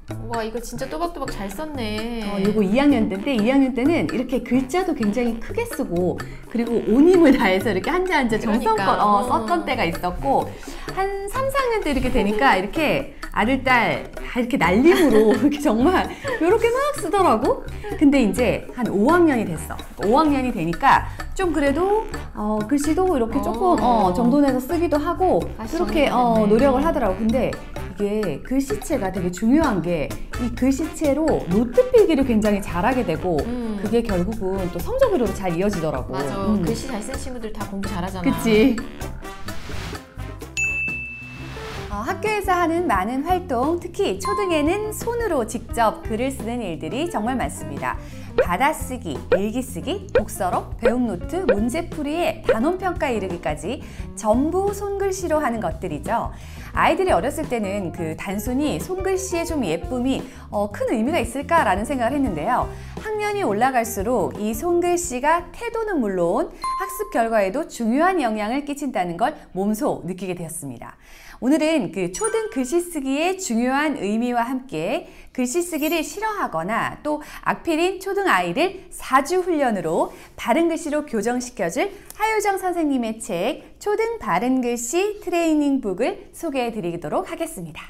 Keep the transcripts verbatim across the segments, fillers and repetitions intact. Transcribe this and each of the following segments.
와, 이거 진짜 또박또박 잘 썼네. 어, 이거 이 학년 때인데 이 학년 때는 이렇게 글자도 굉장히 크게 쓰고 그리고 온 힘을 다해서 이렇게 한자 한자 정성껏 그러니까. 어, 썼던 때가 있었고 한 삼, 사 학년 때 이렇게 되니까 이렇게 아들, 딸 다 이렇게 날림으로 이렇게 정말 이렇게 막 쓰더라고. 근데 이제 한 오 학년이 됐어. 오 학년이 되니까 좀 그래도 어, 글씨도 이렇게 조금 어, 정돈해서 쓰기도 하고 이렇게 어, 노력을 하더라고. 근데 이게 글씨체가 되게 중요한 게 이 글씨체로 노트 필기를 굉장히 잘하게 되고 음. 그게 결국은 또 성적으로도 잘 이어지더라고. 맞아. 음. 글씨 잘 쓰는 친구들 다 공부 잘하잖아. 그치? 어, 학교에서 하는 많은 활동, 특히 초등에는 손으로 직접 글을 쓰는 일들이 정말 많습니다. 받아쓰기, 일기쓰기, 독서록, 배움노트, 문제풀이에 단원평가 이르기까지 전부 손글씨로 하는 것들이죠. 아이들이 어렸을 때는 그 단순히 손글씨의 좀 예쁨이 어, 큰 의미가 있을까라는 생각을 했는데요. 학년이 올라갈수록 이 손글씨가 태도는 물론 학습 결과에도 중요한 영향을 끼친다는 걸 몸소 느끼게 되었습니다. 오늘은 그 초등 글씨 쓰기의 중요한 의미와 함께 글씨 쓰기를 싫어하거나 또 악필인 초등 아이를 사주 훈련으로 바른 글씨로 교정시켜줄 하효정 선생님의 책 초등 바른 글씨 트레이닝북을 소개해 드리도록 하겠습니다.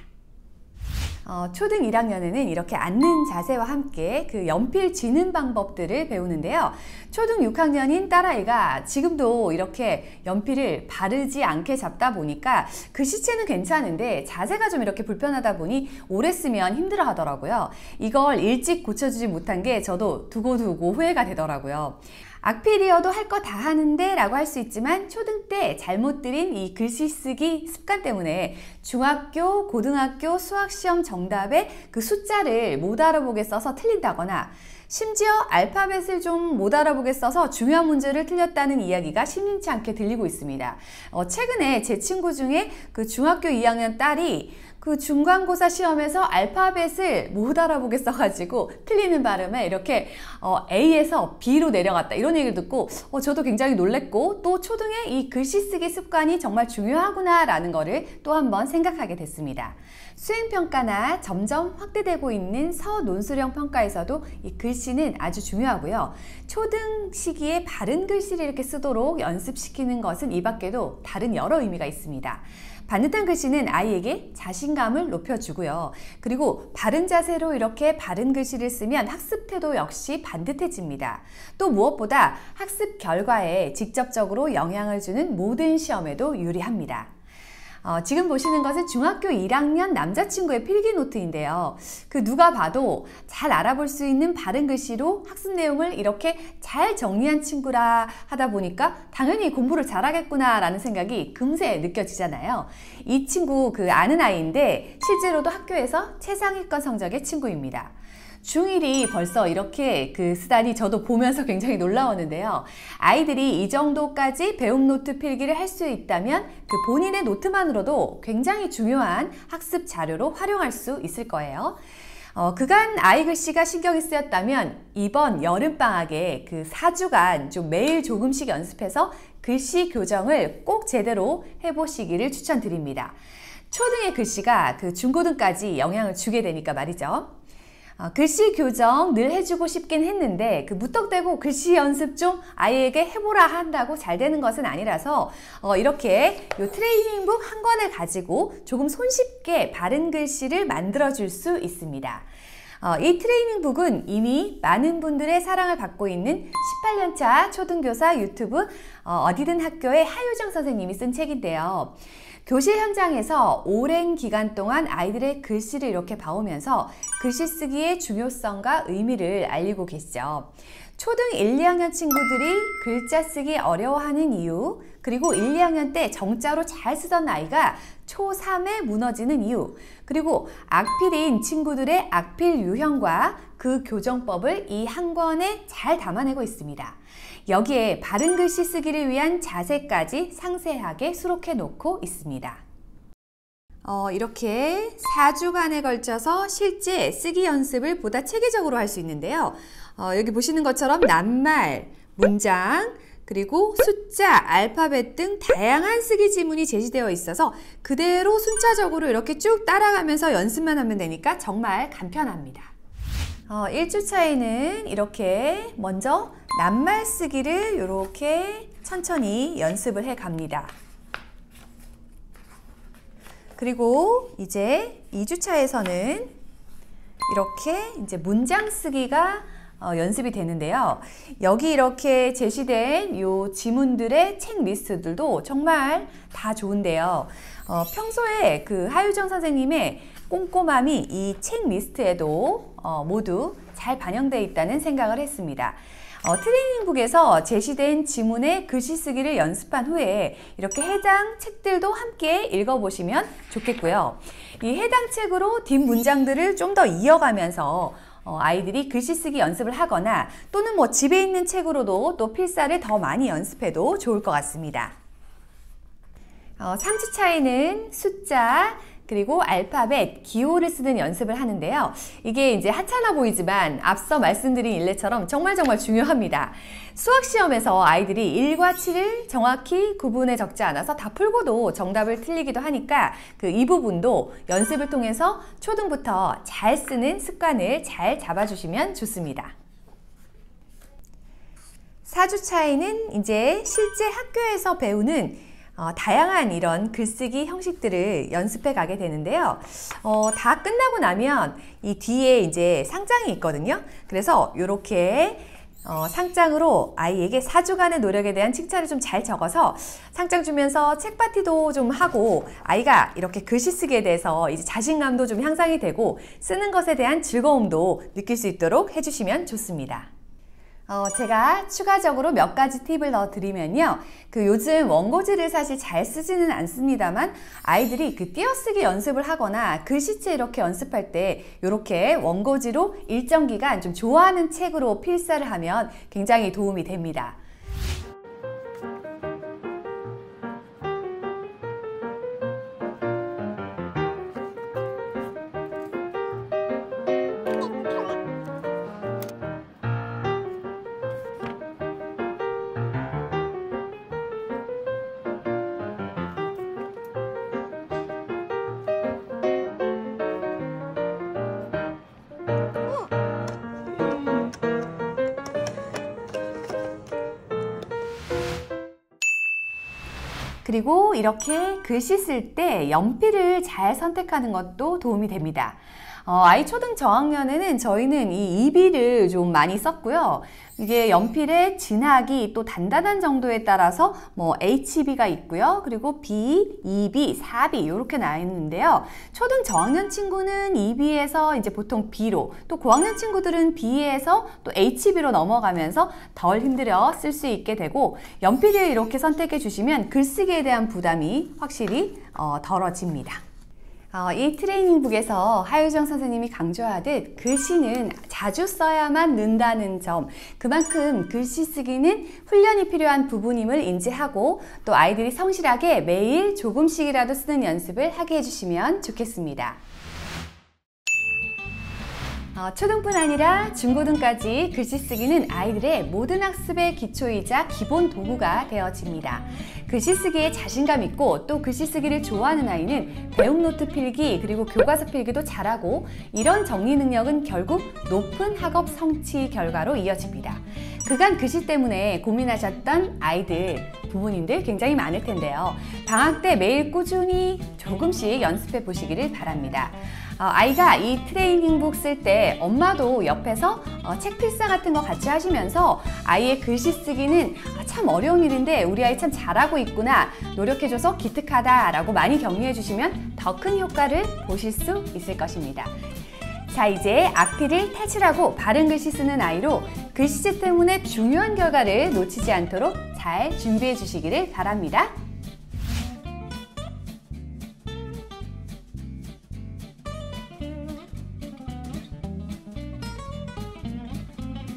어, 초등 일 학년에는 이렇게 앉는 자세와 함께 그 연필 쥐는 방법들을 배우는데요. 초등 육 학년인 딸아이가 지금도 이렇게 연필을 바르지 않게 잡다 보니까 글씨체는 괜찮은데 자세가 좀 이렇게 불편하다 보니 오래 쓰면 힘들어 하더라고요. 이걸 일찍 고쳐주지 못한 게 저도 두고두고 후회가 되더라고요. 악필이어도 할 거 다 하는데 라고 할 수 있지만 초등 때 잘못 들인 이 글씨 쓰기 습관 때문에 중학교, 고등학교 수학시험 정답에 그 숫자를 못 알아보게 써서 틀린다거나 심지어 알파벳을 좀 못 알아보게 써서 중요한 문제를 틀렸다는 이야기가 심심치 않게 들리고 있습니다. 어, 최근에 제 친구 중에 그 중학교 이 학년 딸이 그 중간고사 시험에서 알파벳을 못 알아보게 써가지고 틀리는 바람에 이렇게 어, A에서 B로 내려갔다 이런 얘기를 듣고 어, 저도 굉장히 놀랬고 또 초등에 이 글씨 쓰기 습관이 정말 중요하구나 라는 거를 또 한번 생각하게 됐습니다. 수행평가나 점점 확대되고 있는 서논술형 평가에서도 이 글씨는 아주 중요하고요. 초등 시기에 바른 글씨를 이렇게 쓰도록 연습시키는 것은 이 밖에도 다른 여러 의미가 있습니다. 반듯한 글씨는 아이에게 자신감을 높여주고요. 그리고 바른 자세로 이렇게 바른 글씨를 쓰면 학습 태도 역시 반듯해집니다. 또 무엇보다 학습 결과에 직접적으로 영향을 주는 모든 시험에도 유리합니다. 어, 지금 보시는 것은 중학교 일 학년 남자친구의 필기노트인데요. 그 누가 봐도 잘 알아볼 수 있는 바른 글씨로 학습 내용을 이렇게 잘 정리한 친구라 하다 보니까 당연히 공부를 잘하겠구나 라는 생각이 금세 느껴지잖아요. 이 친구 그 아는 아이인데 실제로도 학교에서 최상위권 성적의 친구입니다. 중일이 벌써 이렇게 그 쓰다니 저도 보면서 굉장히 놀라웠는데요. 아이들이 이 정도까지 배움 노트 필기를 할 수 있다면 그 본인의 노트만으로도 굉장히 중요한 학습 자료로 활용할 수 있을 거예요. 어, 그간 아이 글씨가 신경이 쓰였다면 이번 여름방학에 그 사 주간 좀 매일 조금씩 연습해서 글씨 교정을 꼭 제대로 해보시기를 추천드립니다. 초등의 글씨가 그 중고등까지 영향을 주게 되니까 말이죠. 어, 글씨 교정 늘 해주고 싶긴 했는데 그 무턱대고 글씨 연습 좀 아이에게 해보라 한다고 잘 되는 것은 아니라서 어, 이렇게 요 트레이닝북 한 권을 가지고 조금 손쉽게 바른 글씨를 만들어 줄 수 있습니다. 어, 이 트레이닝북은 이미 많은 분들의 사랑을 받고 있는 십팔 년 차 초등교사 유튜브 어, 어디든 학교의 하효정 선생님이 쓴 책인데요. 교실 현장에서 오랜 기간 동안 아이들의 글씨를 이렇게 봐오면서 글씨 쓰기의 중요성과 의미를 알리고 계시죠. 초등 일, 이 학년 친구들이 글자 쓰기 어려워하는 이유, 그리고 일, 이 학년 때 정자로 잘 쓰던 아이가 초삼에 무너지는 이유, 그리고 악필인 친구들의 악필 유형과 그 교정법을 이 한 권에 잘 담아내고 있습니다. 여기에 바른 글씨 쓰기를 위한 자세까지 상세하게 수록해 놓고 있습니다. 어, 이렇게 사 주간에 걸쳐서 실제 쓰기 연습을 보다 체계적으로 할 수 있는데요. 어, 여기 보시는 것처럼 낱말, 문장, 그리고 숫자, 알파벳 등 다양한 쓰기 지문이 제시되어 있어서 그대로 순차적으로 이렇게 쭉 따라가면서 연습만 하면 되니까 정말 간편합니다. 어, 일 주차에는 이렇게 먼저 낱말 쓰기를 이렇게 천천히 연습을 해 갑니다. 그리고 이제 이 주차에서는 이렇게 이제 문장 쓰기가 어, 연습이 되는데요. 여기 이렇게 제시된 이 지문들의 책 리스트들도 정말 다 좋은데요. 어, 평소에 그 하유정 선생님의 꼼꼼함이 이 책 리스트에도 어, 모두 잘 반영되어 있다는 생각을 했습니다. 어, 트레이닝북에서 제시된 지문의 글씨 쓰기를 연습한 후에 이렇게 해당 책들도 함께 읽어보시면 좋겠고요. 이 해당 책으로 뒷 문장들을 좀 더 이어가면서 어, 아이들이 글씨 쓰기 연습을 하거나 또는 뭐 집에 있는 책으로도 또 필사를 더 많이 연습해도 좋을 것 같습니다. 어, 삼 주차에는 숫자, 그리고 알파벳, 기호를 쓰는 연습을 하는데요. 이게 이제 하찮아 보이지만 앞서 말씀드린 일례처럼 정말 정말 중요합니다. 수학시험에서 아이들이 일과 칠을 정확히 구분해 적지 않아서 다 풀고도 정답을 틀리기도 하니까 그 이 부분도 연습을 통해서 초등부터 잘 쓰는 습관을 잘 잡아주시면 좋습니다. 사 주차에는 이제 실제 학교에서 배우는 어, 다양한 이런 글쓰기 형식들을 연습해 가게 되는데요. 어, 다 끝나고 나면 이 뒤에 이제 상장이 있거든요. 그래서 이렇게 어, 상장으로 아이에게 사 주간의 노력에 대한 칭찬을 좀 잘 적어서 상장 주면서 책파티도 좀 하고 아이가 이렇게 글씨 쓰기에 대해서 이제 자신감도 좀 향상이 되고 쓰는 것에 대한 즐거움도 느낄 수 있도록 해주시면 좋습니다. 어, 제가 추가적으로 몇 가지 팁을 더 드리면요. 그 요즘 원고지를 사실 잘 쓰지는 않습니다만 아이들이 그 띄어쓰기 연습을 하거나 글씨체 이렇게 연습할 때 이렇게 원고지로 일정 기간 좀 좋아하는 책으로 필사를 하면 굉장히 도움이 됩니다. 그리고 이렇게 글씨 쓸 때 연필을 잘 선택하는 것도 도움이 됩니다. 어, 아이 초등 저학년에는 저희는 이 이비를 좀 많이 썼고요. 이게 연필의 진하기 또 단단한 정도에 따라서 뭐 에이치비가 있고요. 그리고 B, 이비, 사비 이렇게 나와 있는데요. 초등 저학년 친구는 이비에서 이제 보통 B로 또 고학년 친구들은 B에서 또 에이치비로 넘어가면서 덜 힘들어 쓸 수 있게 되고 연필을 이렇게 선택해 주시면 글쓰기에 대한 부담이 확실히 어, 덜어집니다. 어, 이 트레이닝북에서 하유정 선생님이 강조하듯 글씨는 자주 써야만 는다는 점, 그만큼 글씨 쓰기는 훈련이 필요한 부분임을 인지하고 또 아이들이 성실하게 매일 조금씩이라도 쓰는 연습을 하게 해주시면 좋겠습니다. 어, 초등뿐 아니라 중고등까지 글씨 쓰기는 아이들의 모든 학습의 기초이자 기본 도구가 되어집니다. 글씨 쓰기에 자신감 있고 또 글씨 쓰기를 좋아하는 아이는 배움 노트 필기 그리고 교과서 필기도 잘하고 이런 정리 능력은 결국 높은 학업 성취 결과로 이어집니다. 그간 글씨 때문에 고민하셨던 아이들, 부모님들 굉장히 많을 텐데요. 방학 때 매일 꾸준히 조금씩 연습해 보시기를 바랍니다. 어, 아이가 이 트레이닝북 쓸 때 엄마도 옆에서 어, 책 필사 같은 거 같이 하시면서 아이의 글씨 쓰기는 아, 참 어려운 일인데 우리 아이 참 잘하고 있구나, 노력해줘서 기특하다 라고 많이 격려해 주시면 더 큰 효과를 보실 수 있을 것입니다. 자, 이제 악필을 탈출하고 바른 글씨 쓰는 아이로 글씨체 때문에 중요한 결과를 놓치지 않도록 잘 준비해 주시기를 바랍니다.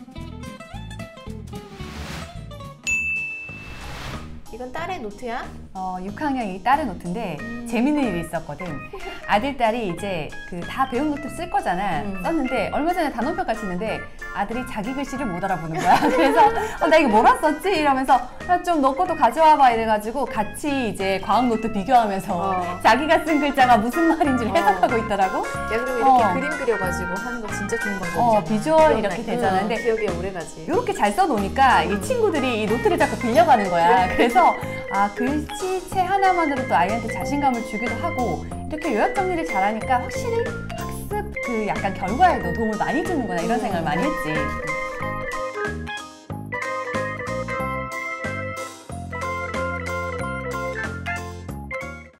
이건 딸의 노트야? 어, 육 학년 이 딸의 노트인데 재밌는 일이 있었거든. 아들, 딸이 이제 그 다 배운 노트 쓸 거잖아. 음. 썼는데 얼마 전에 단원평가 치는데 아들이 자기 글씨를 못 알아보는 거야. 그래서 어, 나 이거 뭐라 썼지? 이러면서 야, 좀 너 것도 가져와봐 이래가지고 같이 이제 과학 노트 비교하면서 어. 자기가 쓴 글자가 무슨 말인지 어. 해석하고 있더라고. 야, 그리고 이렇게 어. 그림 그려가지고 하는 거 진짜 좋은 방법이잖아. 어, 비주얼 기억나. 이렇게 되잖아. 응, 근데 기억에 오래가지. 이렇게 잘 써놓으니까 이 친구들이 이 노트를 자꾸 빌려가는 거야. 그래서 아 글씨체 하나만으로도 아이한테 자신감을 주기도 하고 이렇게 요약 정리를 잘하니까 확실히 학습 그 약간 결과에도 도움을 많이 주는구나 이런 생각을 많이 했지.